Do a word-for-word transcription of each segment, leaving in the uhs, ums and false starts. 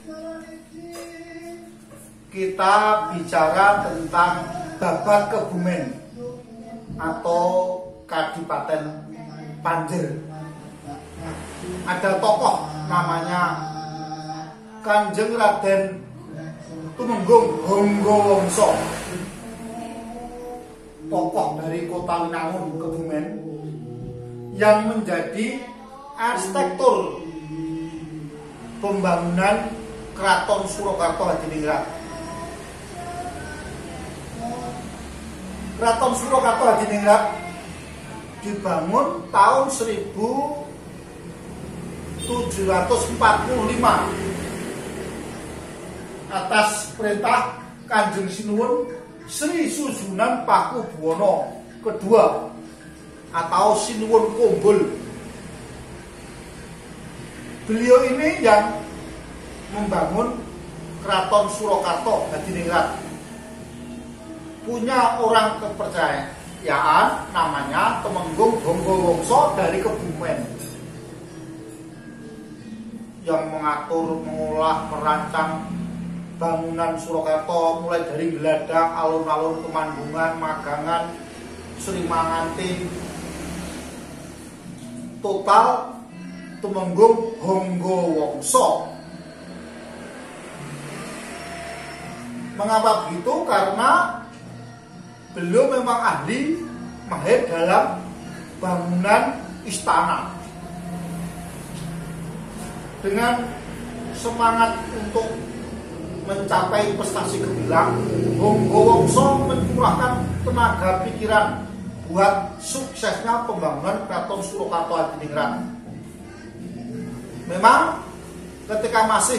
kita bicara tentang Babat Kebumen atau Kadipaten Panjer. Ada tokoh namanya Kanjeng Raden Tumenggung Honggowongso, tokoh dari kota Winangun Kebumen yang menjadi arsitektur pembangunan Keraton Surakarta Hadiningrat. Keraton Surakarta Hadiningrat dibangun tahun seribu tujuh ratus empat puluh lima atas perintah Kanjeng Sinuwun Sri Sujunan Pakubuwono kedua atau Sinuwun Kumbul. Beliau ini yang membangun Keraton Surakarta Hadiningrat. Punya orang kepercayaan namanya Tumenggung Honggowongso dari Kebumen, yang mengatur, mengolah, merancang bangunan Surakarta mulai dari Geladak, alun-alun, Kemandungan, Magangan, Srimanganti. Total Tumenggung Honggowongso. Mengapa begitu? Karena beliau memang ahli mahir dalam bangunan istana. Dengan semangat untuk mencapai prestasi gemilang, Honggowongso mencurahkan tenaga pikiran buat suksesnya pembangunan Keraton Surakarta Hadiningrat. Memang ketika masih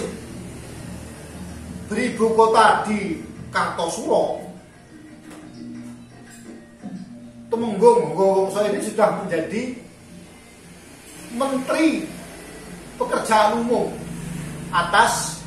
beribu kota di Kartosuro, Tumenggung Honggowongso ini sudah menjadi Menteri Pekerjaan Umum atas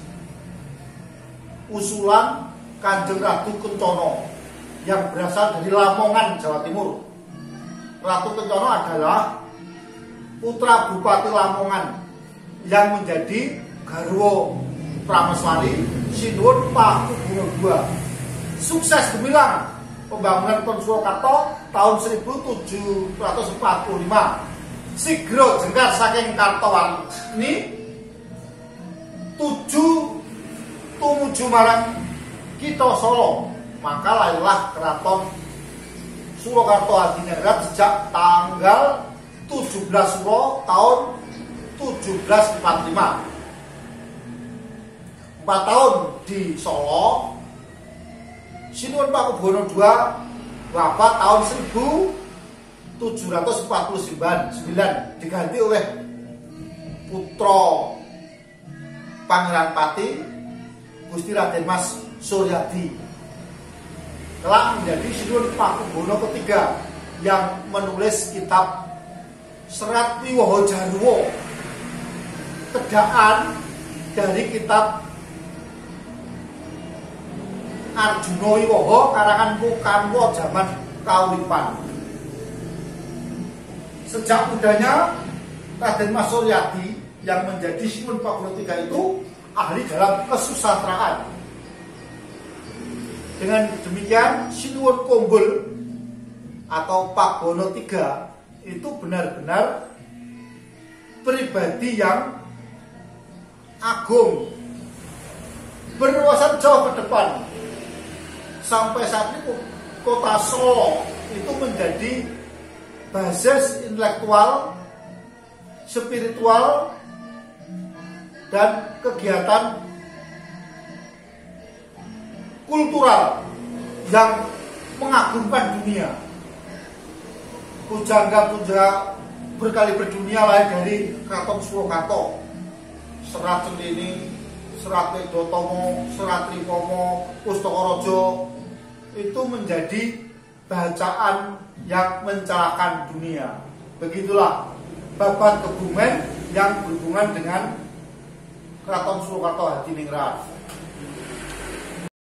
usulan Kanjeng Ratu Kencono yang berasal dari Lamongan, Jawa Timur. Ratu Kencono adalah putra Bupati Lamongan yang menjadi garwa Prameswari Sinuwun Pakubuwono kedua. Sukses gemilang pembangunan Keraton Surakarta tahun seribu tujuh ratus empat puluh lima. Sigro jengkar saking Kartowarni tujuh tumuju marang kita Solo, maka lahirlah Keraton Surakarta Hadiningrat sejak tanggal tujuh belas Suro tahun tujuh belas empat puluh lima. Empat tahun di Solo, Sinuwun Pakubuwono kedua wafat tahun seribu tujuh ratus empat puluh sembilan, diganti oleh putra Pangeran Pati Gusti Raden Mas Suryadi. Kelak menjadi Sinuwun Pakubuwono ketiga yang menulis kitab Serat Wiwaha Jarwo, tegaan dari kitab Arjuna Wiwaha karangan Mukanwa zaman Kauripan. Sejak mudanya Raden Mas Suryadi yang menjadi Sinuwun Pakubuwono ketiga itu ahli dalam kesusastraan. Dengan demikian Sinuwun Kumbul atau Pakubuwono tiga itu benar-benar pribadi yang agung, berwawasan jauh ke depan. Sampai saat itu kota Solo itu menjadi basis intelektual, spiritual, dan kegiatan kultural yang mengagumkan dunia. Pujangga-pujangga berkali berdunia lahir dari Keraton Surakarta. Serat Centini, Serat Wedotomo, Serat Tripomo, Pustaka itu menjadi bacaan yang mencerahkan dunia. Begitulah Babat Kebumen yang berhubungan dengan Keraton Surakarta Hadiningrat.